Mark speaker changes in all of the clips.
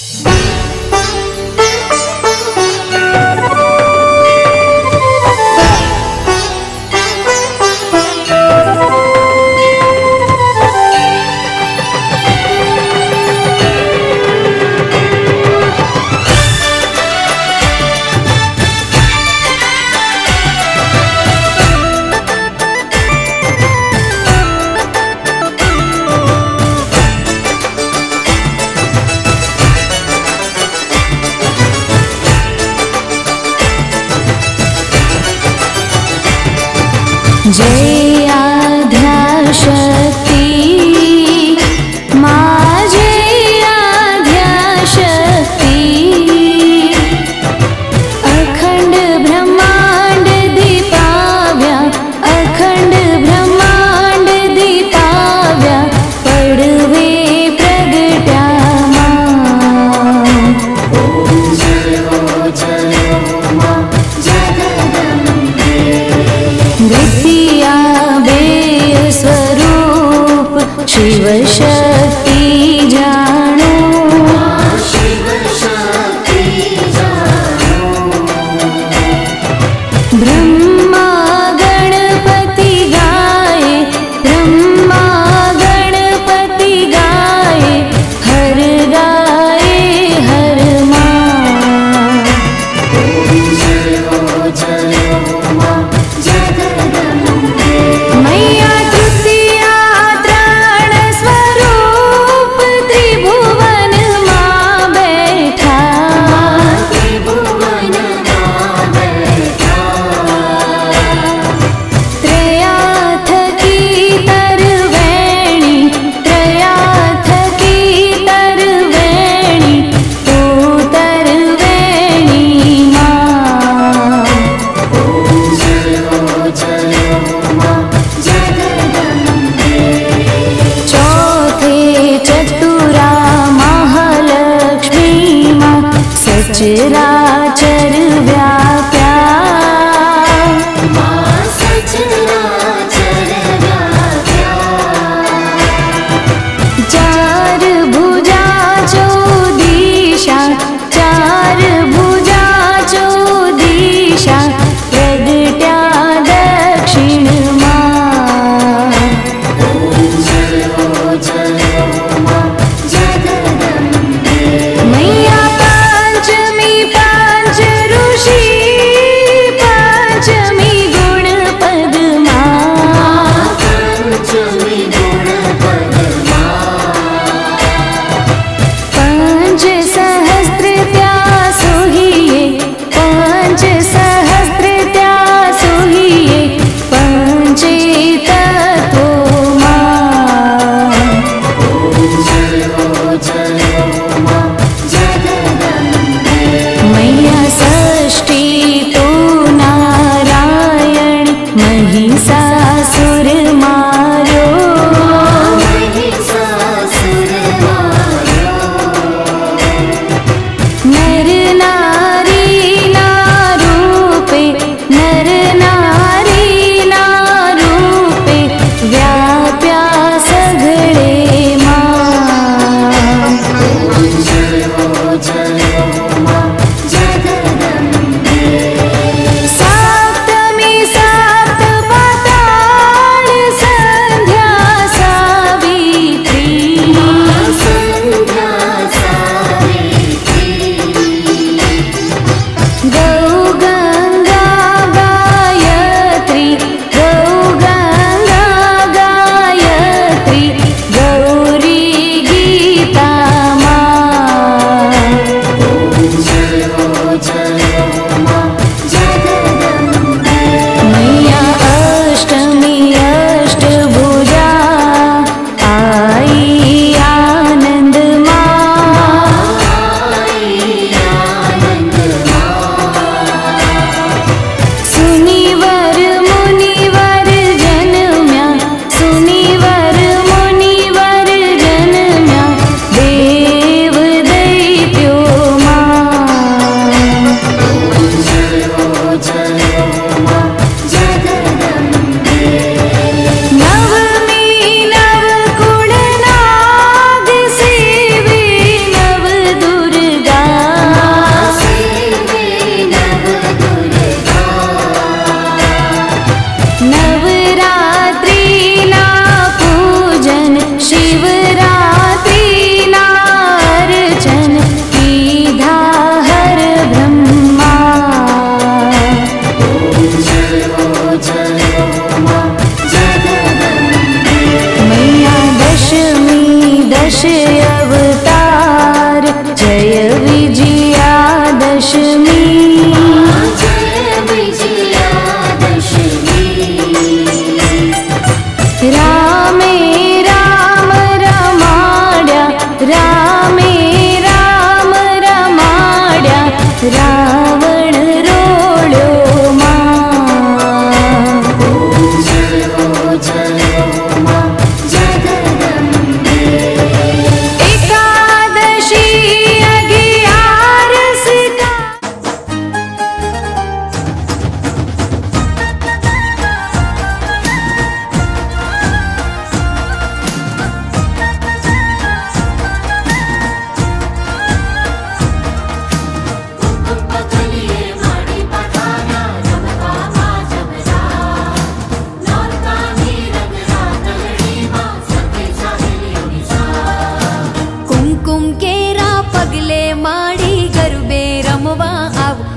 Speaker 1: जय आद्याशक्ति माँ, जय आद्याशक्ति। अखंड ब्रह्मांड दीपाव्या, अखंड ब्रह्मांड दीपाव्या, पडवे प्रगट्या माँ। ओम जय माँ जगदम्बे। द्वितीया स्वरूप शिव शक्ति जानो, शिव शक्ति जानो। ब्रह्मा गणपति गाए, ब्रह्मा गणपति गाए, हर गाए हर माँ। ओम जय माँ जगदम्बे। मैया तृतीया त्राण स्वरूप त्रिभुवन माँ बैठा, त्रिभुवन माँ बैठा। त्रयाथ की तरवेणी, त्रयाथ की तरवेणी, तू तरवेणी माँ। ओम जय माँ जगदम्बे। चौथे चतुरा महालक्ष्मी माँ, सचराचर व्याप्या माँ, सचराचर व्याप्या। चार भुजा चौदिशा, चार भुजा चौदिशा, प्रगट्या दक्षिण माँ। ओम जय माँ जगदम्बे। मैया पंचमी पंच ऋषि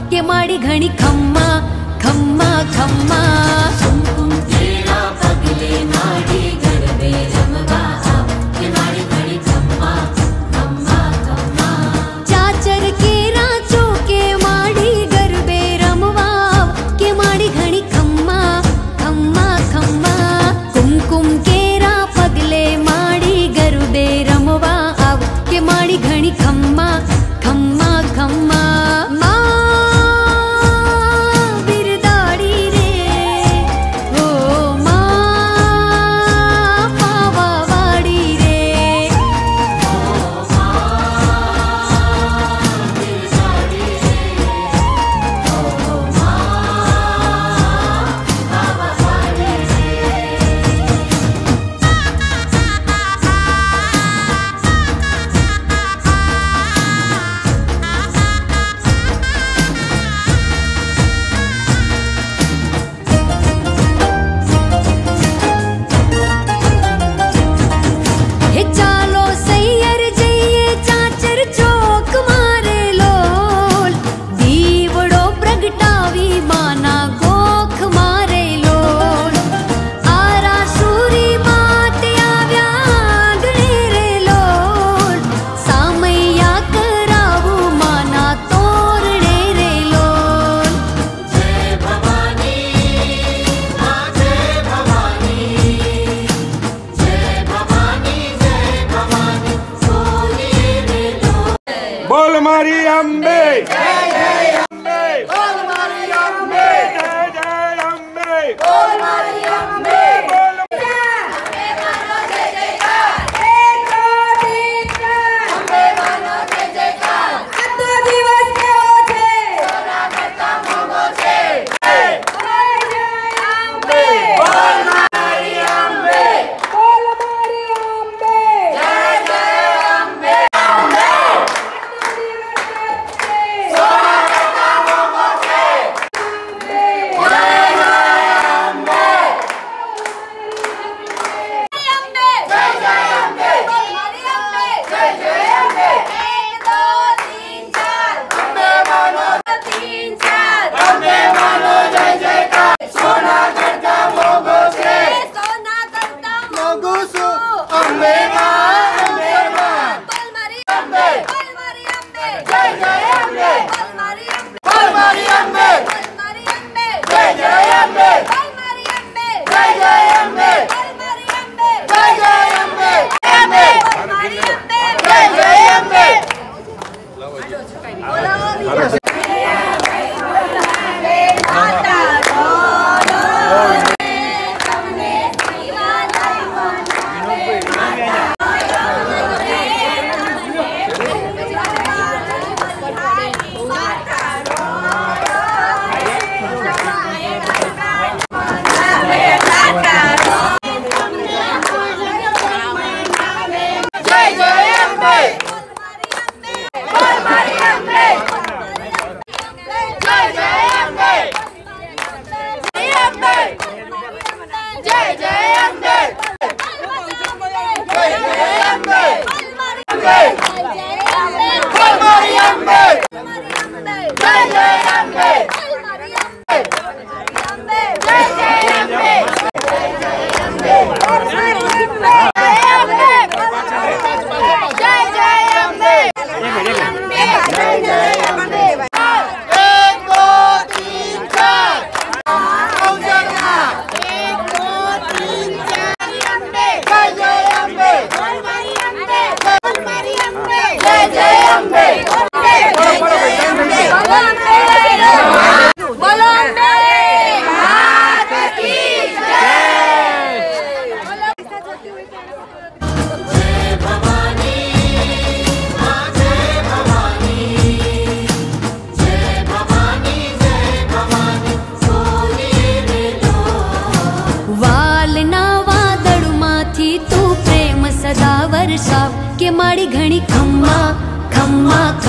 Speaker 1: के माड़ी घणी खम्मा खम्मा खम्मा। कुमकुम केरा पगले माड़ी गरबे रमवा आव के माड़ी घणी खम्मा खम्मा खम्मा। चाचर केरा चौके माड़ी गरबे रमवा आव के माड़ी घणी खम्मा खम्मा खम्मा। कुमकुम केरा पगले माड़ी गरबे रमवा आव के माड़ी घणी खम्मा खम्मा खम्मा।
Speaker 2: बोल मारी अम्बे जय जय अम्बे। बोल मारी अम्बे जय जय अम्बे। बोल मारी अम्बे बोल अम्बे मानो जय जयकार। एक दो तीन चार अम्बे मानो जय जयकार। आतो दिवस के होते सोना करता मोगो से जय जय अम्बे। बोल मारी अम्बे बोल मारी अम्बे जय जय अम्बे।
Speaker 1: के माड़ी घणी खम्मा खम्मा।